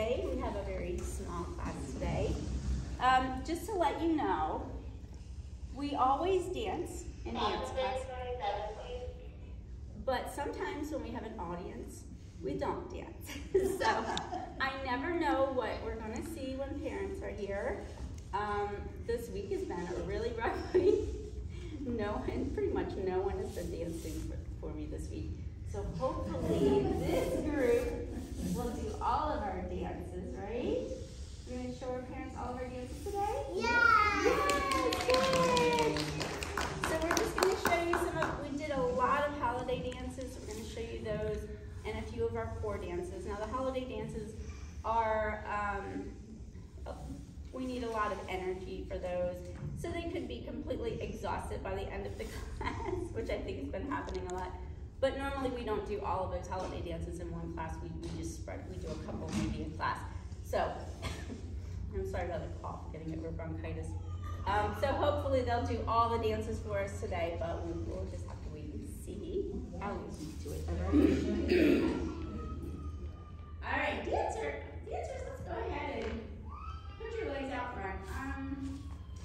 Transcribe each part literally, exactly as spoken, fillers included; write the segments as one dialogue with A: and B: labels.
A: today. We have a very small class today. Um, just to let you know, we always dance in dance class, but sometimes when we have an audience, we don't dance. So I never know what we're going to see when parents are here. Um, this week has been a really rough week. No one, pretty much no one has been dancing for, for me this week. So hopefully this group will do all of our dances, right? We're going to show our parents all of our dances today?
B: Yeah!
A: Yes! Good! So we're just going to show you some of, we did a lot of holiday dances. So we're going to show you those and a few of our core dances. Now the holiday dances are, um, we need a lot of energy for those. So they could be completely exhausted by the end of the class, which I think has been happening a lot. But normally we don't do all of those holiday dances in one class. We, we just spread, we do a couple maybe in class. So, I'm sorry about the cough, getting over bronchitis. Um, so hopefully they'll do all the dances for us today, but we, we'll just have to wait and see. I'll get to it. All right, dancer, dancers, let's go ahead and put your legs out front. Um,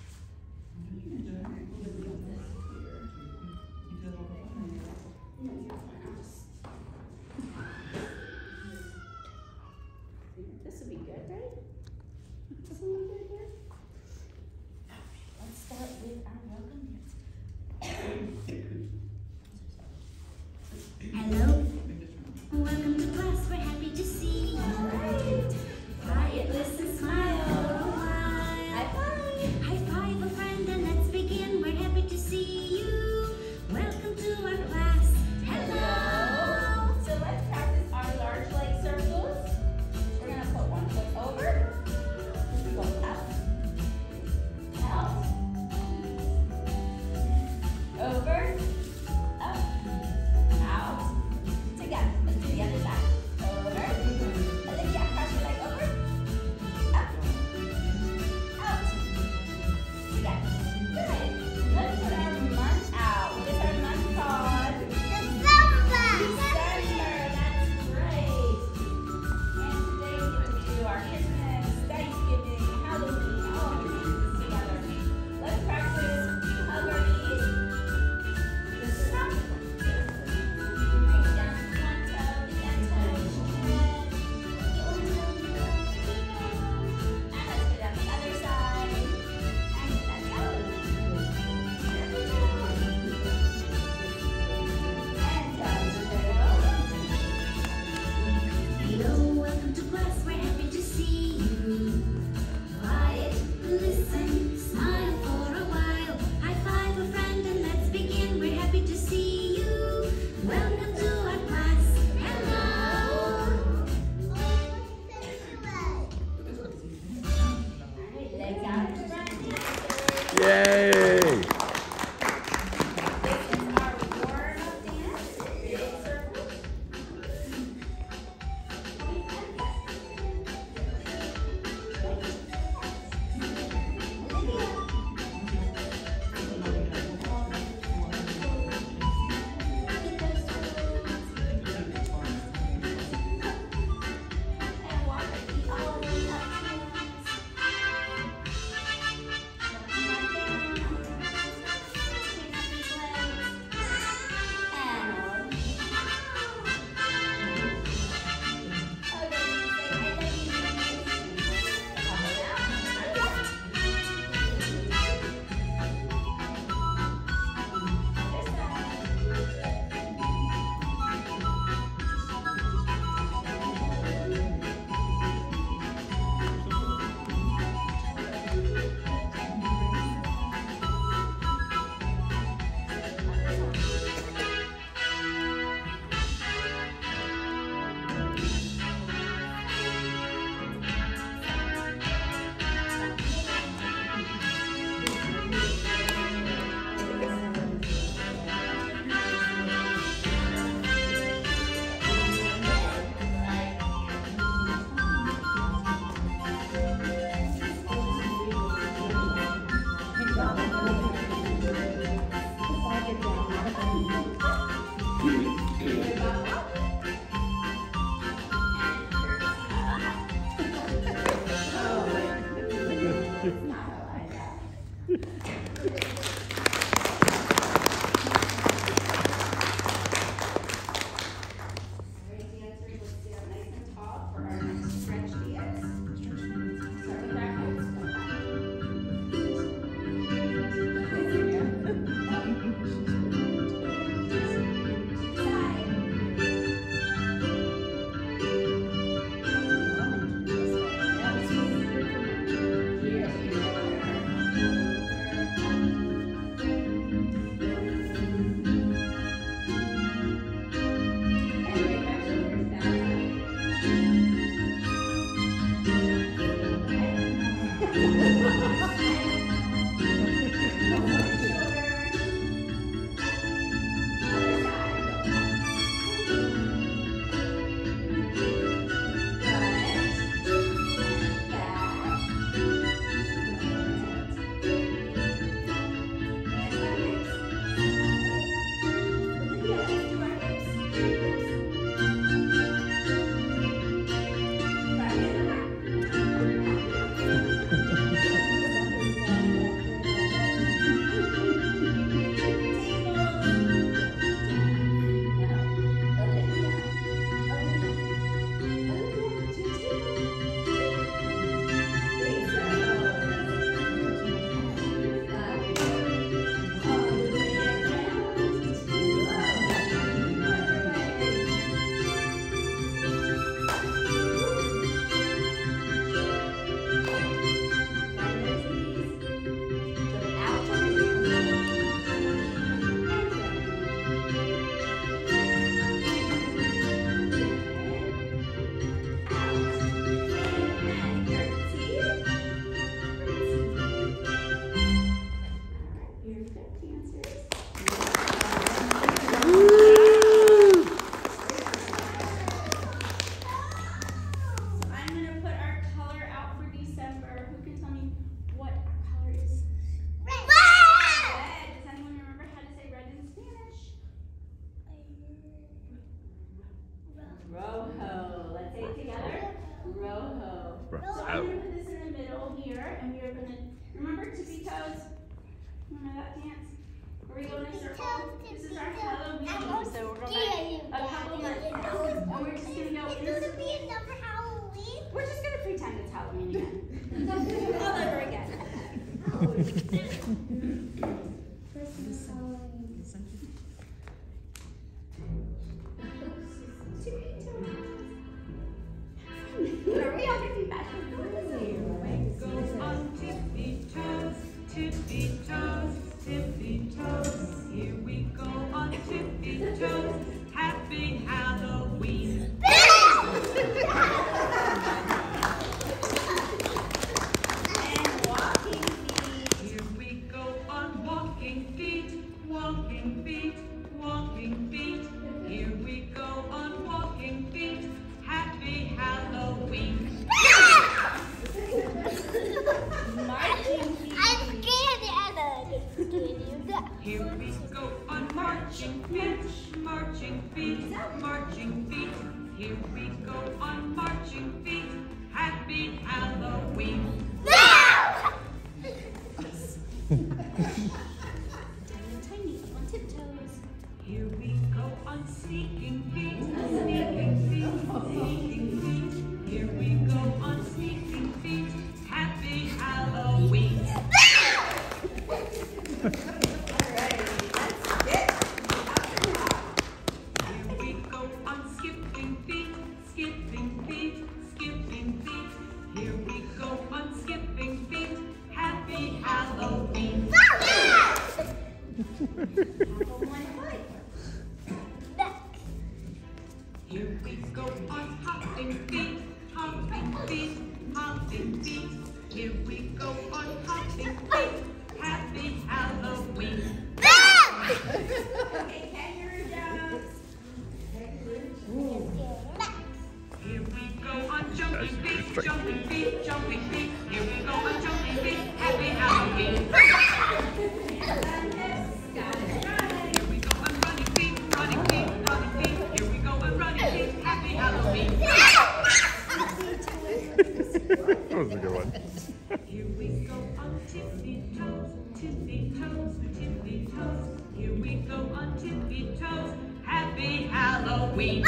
A: This would be good, right? This will be good here. Let's start with our welcome dance.
B: Hello. Welcome to class. We're happy to see you.
A: All right.
B: Quiet, listen, smile for a while.
A: High five.
B: High five a friend and let's begin. We're happy to see you. Welcome to our class. Hello.
A: So let's practice our large leg circles. We're going to put one foot over. Go up. Out. Over. Up. Out. Together. Let's do the other side. Over. Olivia, cross your leg over. Up. Out. Together. Good. Let's put our month out. What is our month called? December. That's great. And today we get to do our Christmas, Thanksgiving, Halloween, all the dances together. Let's practice. You hug our knees. This is up. Reach down to one toe, the end toe, head, the old toe, the other. And let's go down the other side. And let's go. There we go. And down the middle.
B: Hello, welcome to class. We're happy to see you. Quiet, listen, smile for a while. High five a friend and let's begin. We're happy to see you. Welcome to our class. Hello.
A: All right, legs out in front.
C: Yay!
A: This is our warm-up dance. Big circle. And walk our feet all the way up to your feet. Walking back down. Rojo. Let's say it together. Rojo. So I'm going to put this in the middle here, and we are going to, remember tippy toes? Remember that dance? Where we go in a circle? This is our Halloween, so we're going to a couple months now. And we're just going to go in a circle. We're just going to pretend it's Halloween again. All over again.
B: Christmas Halloween.
A: Are we all going to be back?
C: Go on tippy toes, tippy toes, tippy toes. Here we go on tippy toes. Happy Halloween.
A: And walking feet.
C: Here we go on walking feet, walking feet, walking feet. Here we go on walking feet. Happy Halloween.
A: Marching feet.
C: Here we go on marching feet, marching feet, marching feet. Here we go on marching feet. Happy Halloween.
A: Tiny on tiptoes.
C: Here we go on sneaking feet, sneaking feet, sneaking feet. Here we go on sneaking feet. Happy Halloween. Here we go on skipping feet, skipping feet, skipping feet. Here we go on skipping feet. Happy Halloween. Here we go on hopping feet, hopping feet, hopping feet. Here we go on hopping feet. Happy Halloween.
A: Okay, kangaroo jumps.
C: Here we go on jumping feet, jumping feet, jumping feet. Here we go on jumping feet. Happy Halloween. Here we go on running feet, running feet, running feet. Here we go on running feet. Happy Halloween.
D: That was a good one.
C: Here we go on tippy toes, tippy toes, tippy toes. Here we go on tippy toes. Happy Halloween.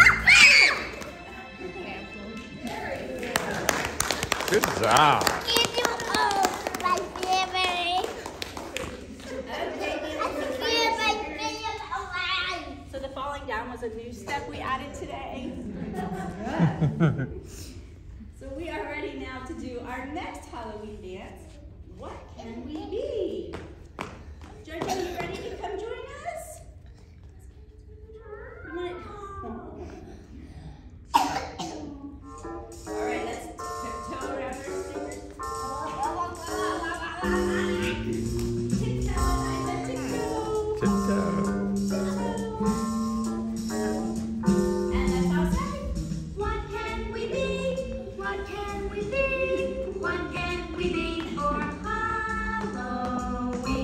D: Good job.
E: Give you all my favorite.
A: So the falling down was a new step we added today. So we are ready now to do our next Halloween dance. What can we be? Jojo, are you ready to come join us? You want All right, let's tiptoe around our fingers. Tiptoe, I said tiptoe.
D: Tiptoe.
A: And let's all say,
B: What can we be? What can we be? What can we be for Halloween?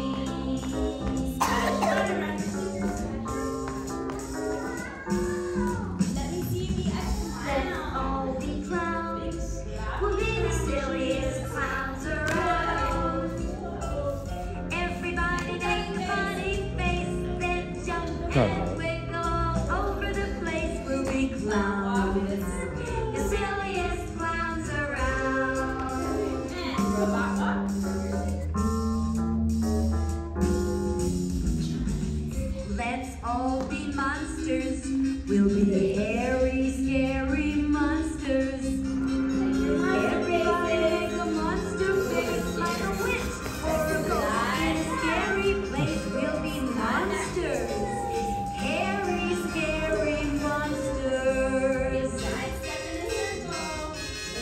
A: let me see the
B: Let's
A: extra
B: all be clowns. We'll be the silliest clowns around. Everybody make a funny face, then jump and wiggle all over the place. We'll be clowns, the silliest clowns around.
A: And go back up.
B: Let's all be monsters. We'll be hairy, scary monsters. Everybody make a monster face like a witch or a ghost in a scary place. We'll be monsters. Hairy, scary monsters.
A: Side step in the circle.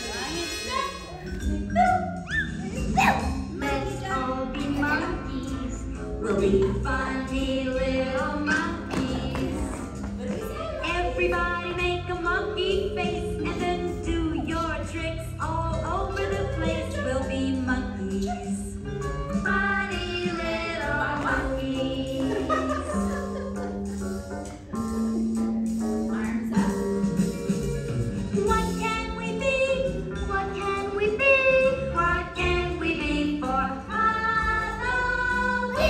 A: Giant step.
B: Let's all be monkeys. We'll be funny little monkeys.
A: What do we say?
B: Everybody make a monkey face and then do your tricks all over the place. We'll be monkeys. Funny little monkeys.
A: Arms up.
B: What can we be? What can we be? What can we be for Halloween?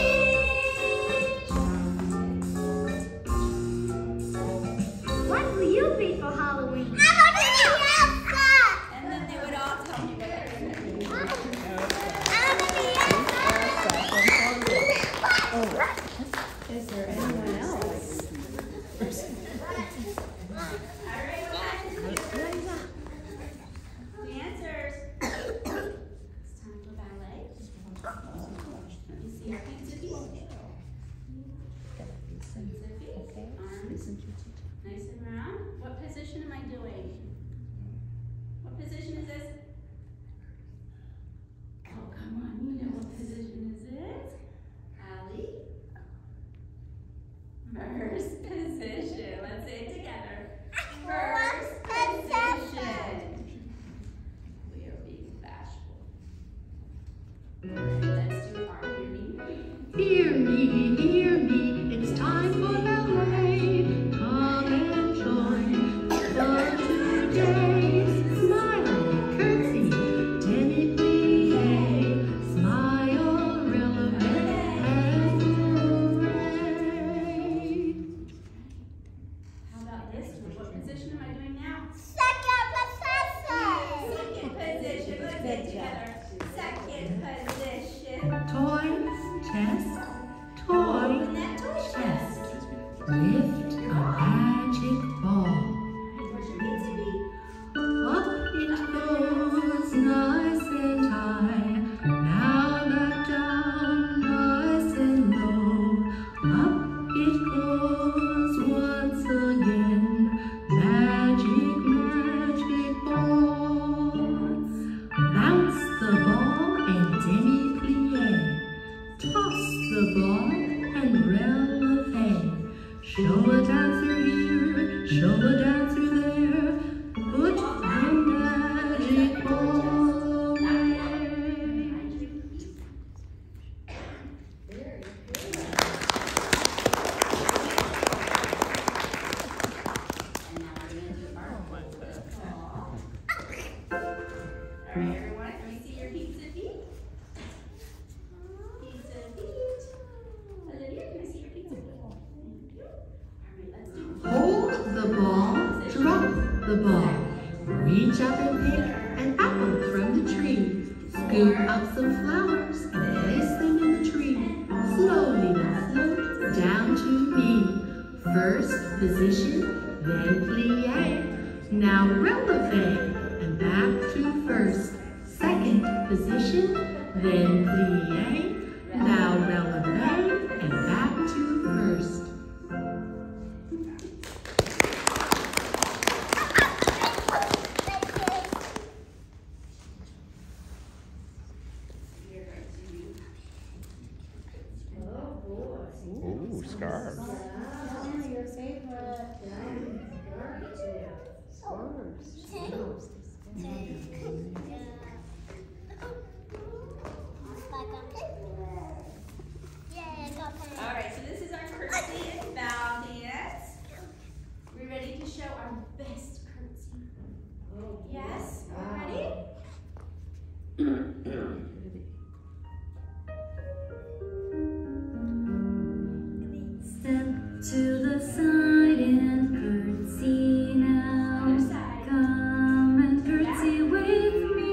B: What will you be for Halloween?
A: And then they would all tell me what they're going to be.
F: Is there anyone else?
A: All right, dancers. It's time for ballet. You see our feet to feet. Feet to feet. Arms nice and round. What position am I doing? What position is this? Oh, come on. You know what position is it? Allie? First position. Let's say it together. First position. We are being bashful. Let's do our hear me.
G: Hear me, hear me, it's time for ballet. Come and join for today. Smile, curtsy, demi-plie. Smile, relevant, and hooray.
A: How about this one? What position am I doing now?
E: Second professor.
A: Second position. Let's say it together. Second position.
G: Toy, chest, toy,
A: Open that toy chest.
G: lift a magic ball.
A: Where's your feet to be?
G: Up it goes, nice and high. Now back down, nice and low. Up it goes once again. Magic, magic ball. Bounce the ball and demi-plie. Toss the ball and releve. Show a dancer here, show a dancer there. Put the magic ball away.
A: And now we're going to do our ball. All right, everyone. Let me see your pizza feet. Pizza feet.
G: Scoop up some flowers and place them in the tree. Slowly they float down to me. First position, then plie. Now releve and back to first. Second position, then plie. Now releve and back to first.
F: Ooh, scarves.
D: Your favorite.
A: All right, so this is our curtsy and bow dance. We ready to show our best curtsy? Yes? Ready?
B: Step to the side and curtsy now.
A: Other side.
B: Come and curtsy with me.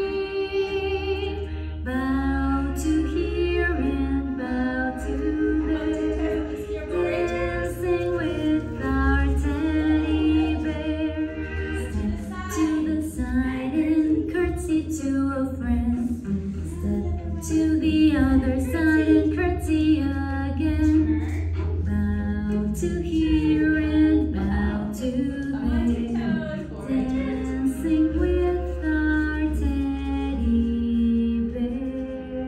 B: Bow to here and bow to there. Dancing with our teddy bear. Step to the side and curtsy to a friend. Step to the other side and curtsy again. Bow to here and bow to there, dancing with our teddy bear.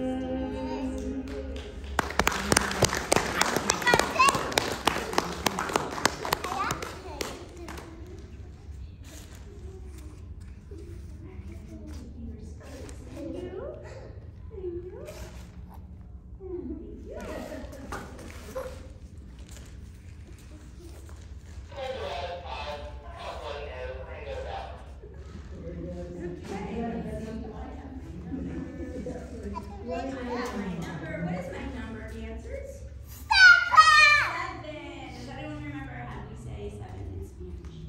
A: What is my number, dancers? Seven. Does anyone remember how we say seven in Spanish?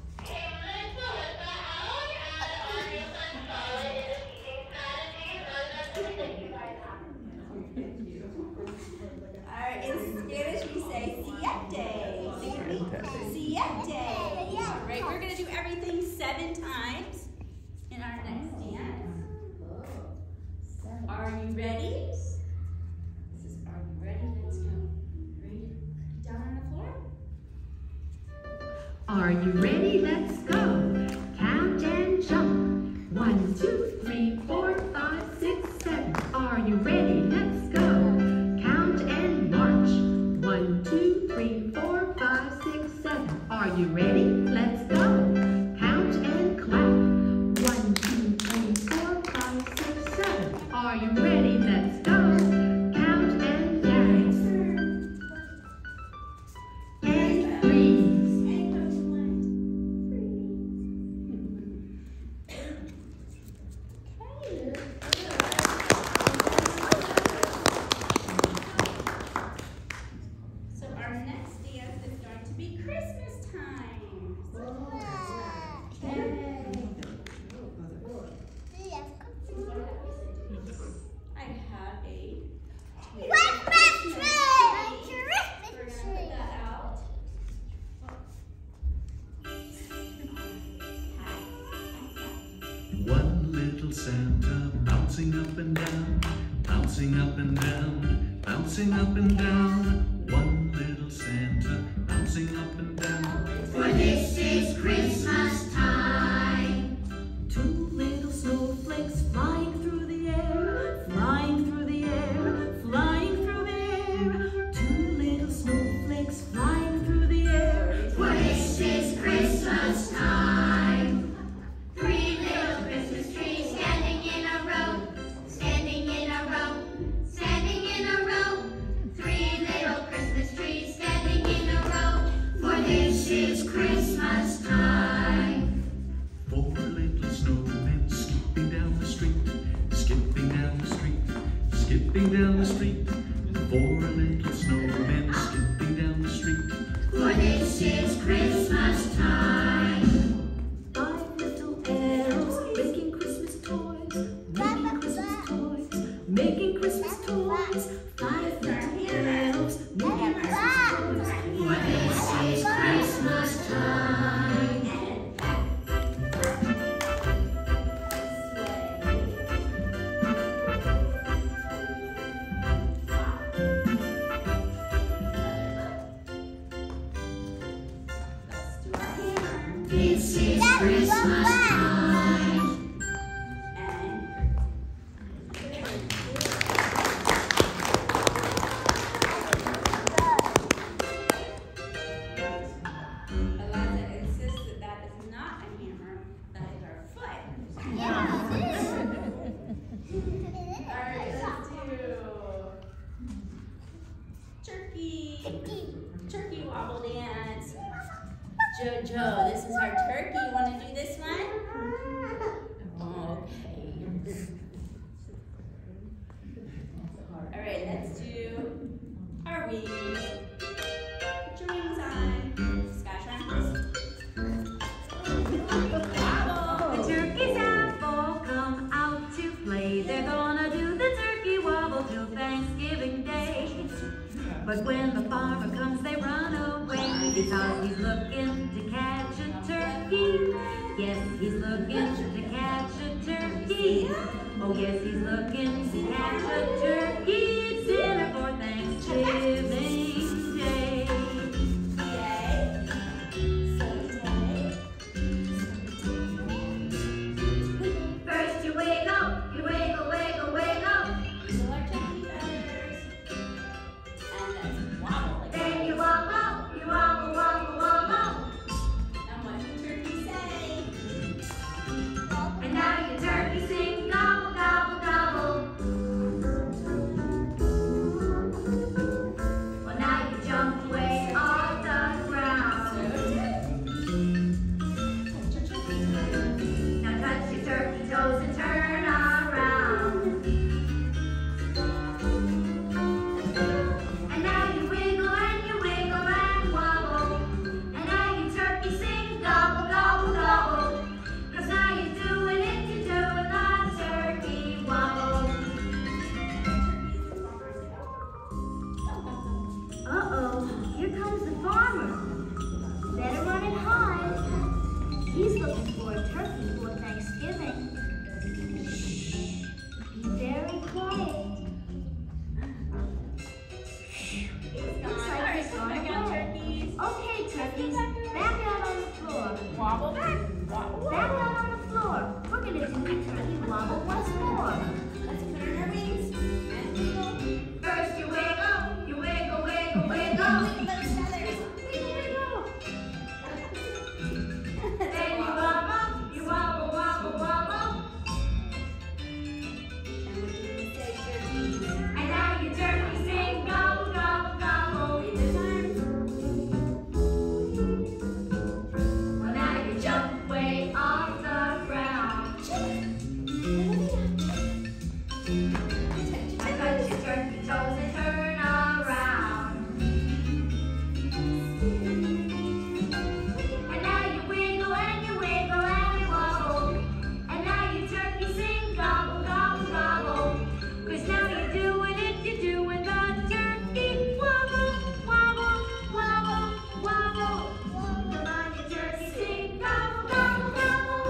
A: All right, in Spanish we say siete. Siete. All right, we're gonna do everything seven times in our next dance. Are you ready? This is, are you ready? Let's go. Ready? Down on the floor.
G: Are you ready? Let's go. Count and jump. One, two, three, four, five, six, seven. Are you ready? Let's go. Count and march. One, two, three, four, five, six, seven. Are you ready? Let's go. Count and clap. One, two, three, four, five, six, seven. Are you ready? Let's go. Count and dance. And freeze.
A: So our next dance is going to be Christmas time. I have a
E: Christmas tree!
A: We're gonna put that out.
H: One little Santa bouncing up and down, bouncing up and down, bouncing up and down. One little Santa bouncing up and down.
B: For this is Christmas time.
G: Two little snowflakes flying through the air, flying through the air, flying through the air. Two little snowflakes flying through the air.
B: For this is Christmas time. Three little Christmas trees standing in a row, standing in a row, standing in a row. Three little Christmas trees standing in a row. For this is Christmas time.
H: Four little snowmen skipping down the street, skipping down the street, skipping down the street. Four little snowmen skipping down the street.
B: For this is Christmas time.
G: Five little arrows making Christmas toys, making But when the farmer comes, they run away because he's looking to catch a turkey. Yes, he's looking to catch a turkey. Oh yes, he's looking to catch a turkey. It's dinner for Thanksgiving Day. First you wiggle, you wiggle, wiggle, wiggle.
A: Wiggle our turkey feathers. And let's wobble again.
G: Then you wobble, you wobble, wobble, wobble.
A: And what does the turkey say?
G: And now your turkey sing gobble, gobble, gobble. Well, now you jump way off the ground. Now touch your turkey toes and turn around. And now you wiggle and you wiggle and wobble. And now your turkey sing gobble, gobble, gobble. 'Cause now you're doing it, you're doing the turkey wobble.
B: Uh-oh, here comes the farmer. Better run and hide. He's looking for a turkey for Thanksgiving. Shh, be very quiet. Looks like he's gone
A: Back out,
B: away.
A: turkeys.
B: Okay, turkeys, back out on the floor.
A: Wobble back. Wobble,
B: Back
A: wobble.
B: out on the floor. We're gonna do the turkey wobble once more.
A: Let's put in our wings. And wiggle.
G: First you wiggle, you wiggle, wiggle, wiggle.
A: Wiggle those feathers.
B: Wiggle, wiggle.
G: Then you wobble, you wobble, wobble, wobble.
A: And what do we say, turkeys?
G: And now your turkey sing gobble, gobble, gobble.
A: Wave his arms.
G: Well, now you jump way off the ground. I touch your turkey toes and turn around. And now you wiggle and you wiggle and you wobble. And now your turkey sing gobble, gobble, gobble. 'Cause now you're doing it, you're doing the turkey wobble, wobble, wobble, wobble. Come on, your turkey sing gobble, gobble, gobble.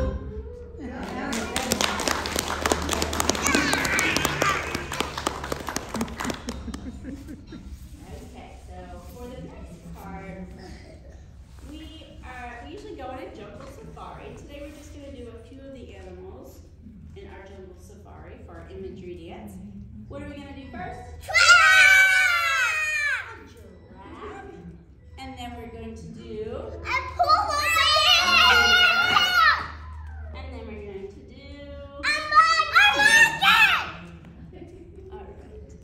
A: Okay, so for the next card, we are we usually go on a jungle safari. Today we're just going to do a few of the animals in our jungle safari for our imagery dance. What are we going to do first? Giraffe. And then we're going to do, and then we're going to do, all right.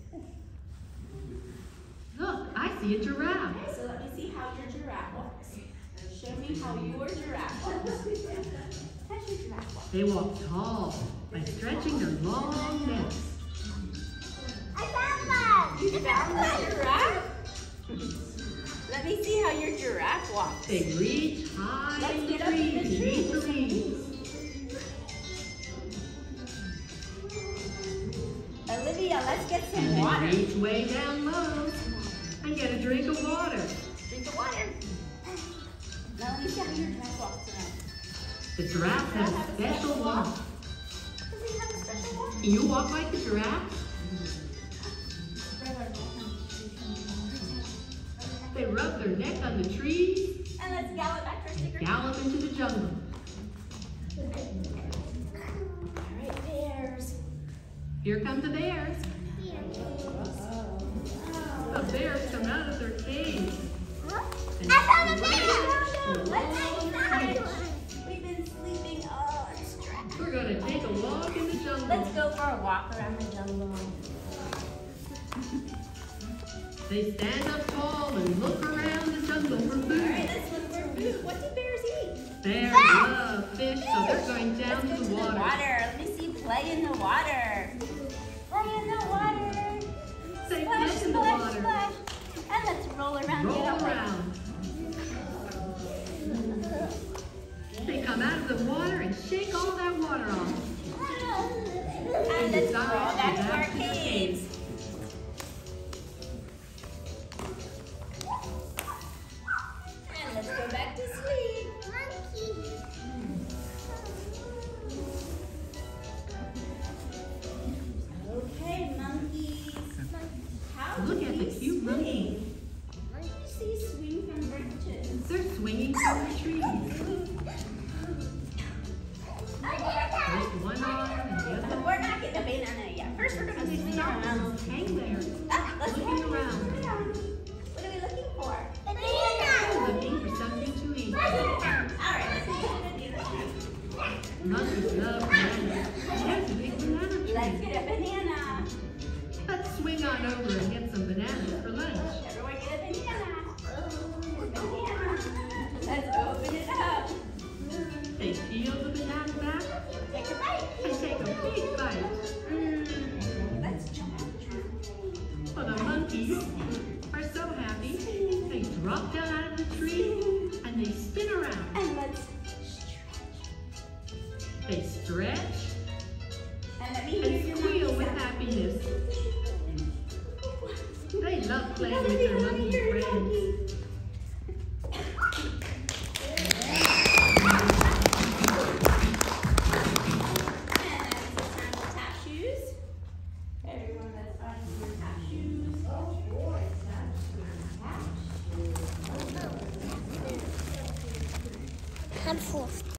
F: Look, I see a giraffe.
A: So let me see how your giraffe walks. Show me how your giraffe walks. How's your giraffe walk?
F: They walk tall by stretching their long necks.
A: You found the giraffe? Let me see how your giraffe walks.
F: They reach high
A: Let's
F: in the
A: get up in the
F: trees and eat the
A: trees.
F: leaves.
A: Olivia, let's get
F: And
A: some
F: they
A: water.
F: reach way down low and get a drink of water.
A: Drink the water. Now let me see how your giraffe walks around.
F: The giraffe has a special walk.
A: Does he have a special walk?
F: Can you walk like a giraffe? They rub their neck on the trees
A: And let's gallop back to our sticker.
F: and gallop into the jungle.
A: All right, bears.
F: Here come the bears. The bears come out of their cage. And
A: Let's We've been sleeping. Oh, I'm stressed.
F: we're going to take a walk in the jungle.
A: Let's go for a walk around the jungle.
F: They stand up tall and look around the jungle for
A: All right,
F: food.
A: let's look for food. What do bears eat?
F: Bears love fish, so they're going down
A: Let's
F: to
A: go
F: the water.
A: Let me see play in the water. Play in the water.
F: Say
A: Splash,
F: fish in the
A: splash,
F: water.
A: splash. And let's roll around.
F: Roll
A: get away.
F: around. They come out of the water and shake all that water off.
A: And let's
F: Inside
A: crawl back to
F: and
A: our
F: back to the
A: caves.
F: love playing with their monkey friends.
A: Everyone that's finding your tap shoes.
D: Oh boy, that's
E: Handful.